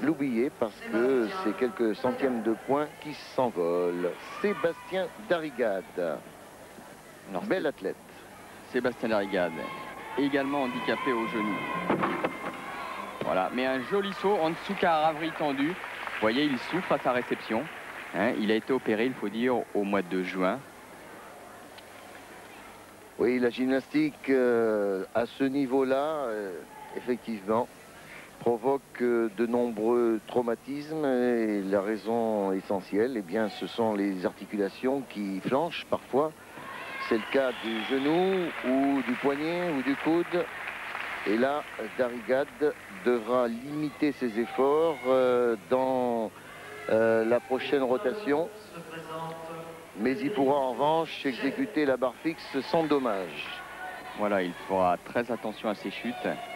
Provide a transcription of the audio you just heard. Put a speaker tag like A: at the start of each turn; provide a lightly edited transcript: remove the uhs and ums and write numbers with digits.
A: l'oublier parce que c'est quelques centièmes de points qui s'envolent. Sébastien Darrigade, bel athlète.
B: Sébastien Darrigade, également handicapé au genou. Voilà, mais un joli saut en dessous Karavari tendu. Vous voyez, il souffre à sa réception. Hein, il a été opéré, il faut dire, au mois de juin.
A: Oui, la gymnastique à ce niveau-là, effectivement, provoque de nombreux traumatismes et la raison essentielle, eh bien, ce sont les articulations qui flanchent parfois. C'est le cas du genou ou du poignet ou du coude. Et là, Darrigade devra limiter ses efforts dans la prochaine rotation. Mais il pourra en revanche exécuter la barre fixe sans dommage.
B: Voilà, il fera très attention à ses chutes.